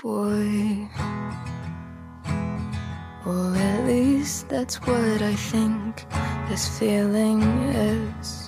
boy. Or at least that's what I think this feeling is.